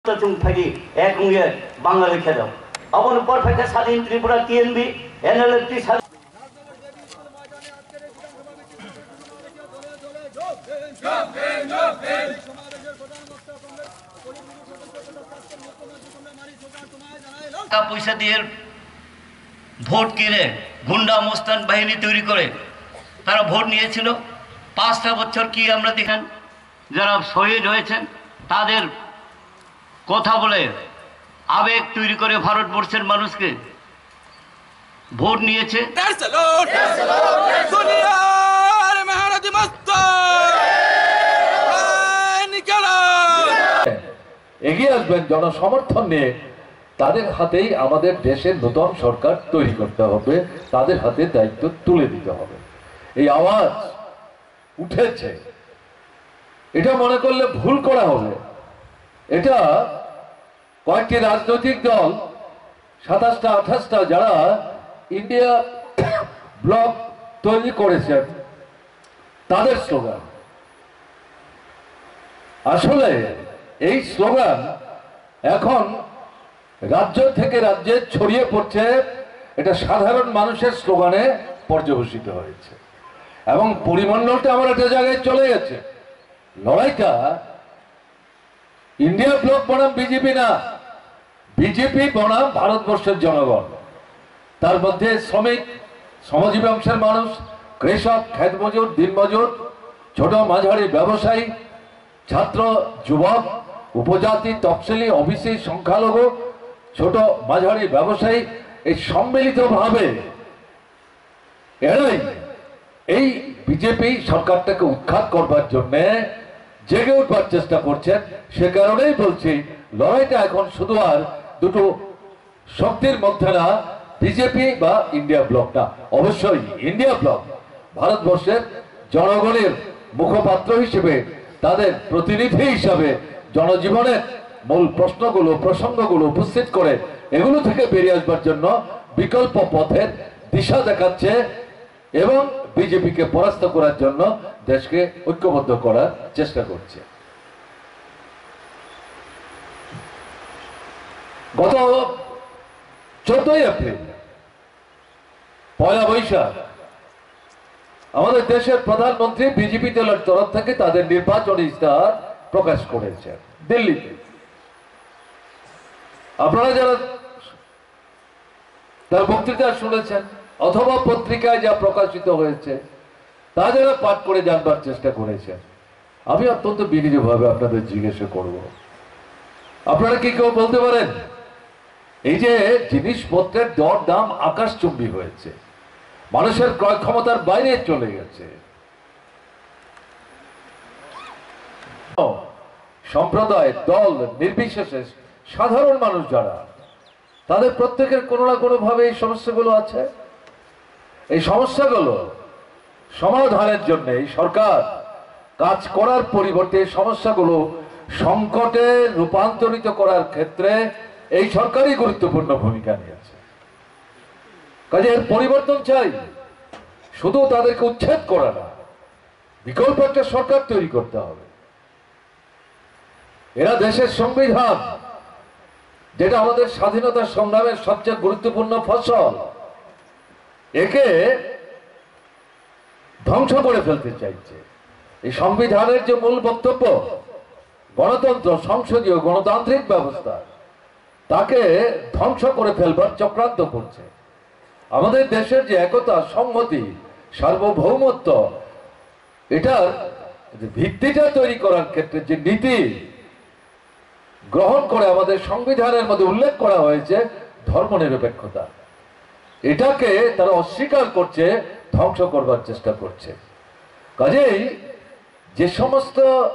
বাংলা লিখে দাও আপন পারফেক্ট স্বাধীন ত্রিপুরা টিএনবি এনএলএফটি টাকা পয়সা দিয়ে ভোট কিনে গুন্ডা মোস্তান বাহিনী তৈরি করে তারা ভোট নিয়েছিল। 5টা বছর কি আমরা দেখেন যারা শহীদ হয়েছেন তাদের কথা বলে আবেগ তৈরি করে ভারতবর্ষের মানুষকে ভোট নিয়েছে। এগিয়ে আসবেন জনসমর্থন নিয়ে, তাদের হাতেই আমাদের দেশের নতুন সরকার তৈরি করতে হবে, তাদের হাতে দায়িত্ব তুলে দিতে হবে। এই আওয়াজ উঠেছে, এটা মনে করলে ভুল করা হবে। এটা কয়েকটি রাজনৈতিক দল 27টা 28টা যারা ইন্ডিয়া ব্লক তৈরি করেছেন তাদের স্লোগান। আসলে এই স্লোগান এখন রাজ্য থেকে রাজ্যে ছড়িয়ে পড়ছে, এটা সাধারণ মানুষের স্লোগানে পর্যবসিত হয়েছে এবং পরিমণ্ডলটা আমার একটা জায়গায় চলে গেছে। লড়াইটা ইন্ডিয়া ব্লক বনাম বিজেপি না, বিজেপি বনাম ভারতবর্ষের জনগণ। তার মধ্যে শ্রমিক, শ্রমজীবী অংশের মানুষ, কৃষক, ক্ষেত মজুর, দিনমজুর, ছোট মাঝারি ব্যবসায়ী, ছাত্র, যুবক, উপজাতি, তফসিলি, ওবিসি, সংখ্যালঘু, ছোট মাঝারি ব্যবসায়ী, এই সম্মিলিতভাবে এরাই এই বিজেপি সরকারটাকে উৎখাত করবার জন্য জেগে উঠবার চেষ্টা করছেন। সে কারণেই বলছি লড়াইটা এখন শুধু আর দুটো শক্তির মধ্যে না, বিজেপি বা ইন্ডিয়া ব্লক না, অবশ্যই ইন্ডিয়া ব্লক ভারতবর্ষের জনগণের মুখপাত্র হিসেবে, তাদের প্রতিনিধি হিসাবে জনজীবনের মূল প্রশ্নগুলো, প্রসঙ্গগুলো উপস্থিত করে এগুলো থেকে বেরিয়ে আসবার জন্য বিকল্প পথের দিশা দেখাচ্ছে এবং বিজেপিকে পরাস্ত করার জন্য দেশকে ঐক্যবদ্ধ করার চেষ্টা করছে। গত 14ই এপ্রিল, পয়লা বৈশাখ, আমাদের দেশের প্রধানমন্ত্রী বিজেপি দলের তরফ থেকে তাদের নির্বাচনী ইস্তাহার প্রকাশ করেছেন দিল্লিতে। আপনারা যারা তার বক্তৃতা শুনেছেন অথবা পত্রিকায় যা প্রকাশিত হয়েছে তা যারা পাঠ করে জানবার চেষ্টা করেছেন, আমি অত্যন্ত বিনীতভাবে আপনাদের জিজ্ঞাসা করব, আপনারা কি কেউ বলতে পারেন এই যে জিনিসপত্রের দর দাম আকাশচুম্বী হয়েছে, মানুষের ক্রয় ক্ষমতার বাইরে চলে গেছে, সম্প্রদায়, দল নির্বিশেষে সাধারণ মানুষ যারা, তাদের প্রত্যেকের কোনো না কোনো ভাবে এই সমস্যাগুলো আছে। এই সমস্যাগুলো সমাধানের জন্য এই সরকার কাজ করার পরিবর্তে এই সমস্যাগুলো সংকটে রূপান্তরিত করার ক্ষেত্রে এই সরকারই গুরুত্বপূর্ণ ভূমিকা নিয়েছে। কাজে এর পরিবর্তন চাই, শুধু তাদেরকে উচ্ছেদ করা না, বিকল্প একটা সরকার তৈরি করতে হবে। এরা দেশের সংবিধান, যেটা আমাদের স্বাধীনতা সংগ্রামের সবচেয়ে গুরুত্বপূর্ণ ফসল, একে ধ্বংস করে ফেলতে চাইছে। এই সংবিধানের যে মূল বক্তব্য গণতন্ত্র, সংসদীয় গণতান্ত্রিক ব্যবস্থা, তাকে ধ্বংস করে ফেলবার চক্রান্ত করছে। আমাদের দেশের যে একতা, সংহতি, সার্বভৌমত্ব, এটার ভিত্তিটা তৈরি করার ক্ষেত্রে যে নীতি গ্রহণ করে আমাদের সংবিধানের মধ্যে উল্লেখ করা হয়েছে ধর্মনিরপেক্ষতা, এটাকে তারা অস্বীকার করছে, ধ্বংস করবার চেষ্টা করছে। কাজেই যে সমস্ত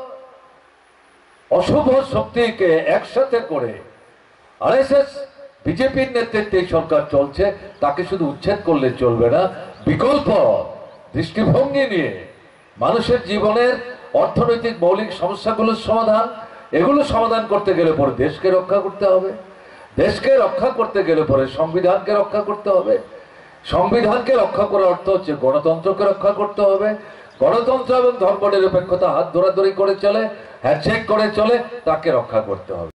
অশুভ শক্তিকে একসাথে করে আরএসএস বিজেপির নেতৃত্বে সরকার চলছে, তাকে শুধু উচ্ছেদ করলে চলবে না, বিকল্প দৃষ্টিভঙ্গি নিয়ে মানুষের জীবনের অর্থনৈতিক মৌলিক সমস্যাগুলোর সমাধান, এগুলো সমাধান করতে গেলে পরে দেশকে রক্ষা করতে হবে। দেশকে রক্ষা করতে গেলে পরে সংবিধানকে রক্ষা করতে হবে। সংবিধানকে রক্ষা করার অর্থ হচ্ছে গণতন্ত্রকে রক্ষা করতে হবে। গণতন্ত্র এবং ধর্মনিরপেক্ষতা হাত ধরাধরি করে চলে, হ্যান্ডশেক করে চলে, তাকে রক্ষা করতে হবে।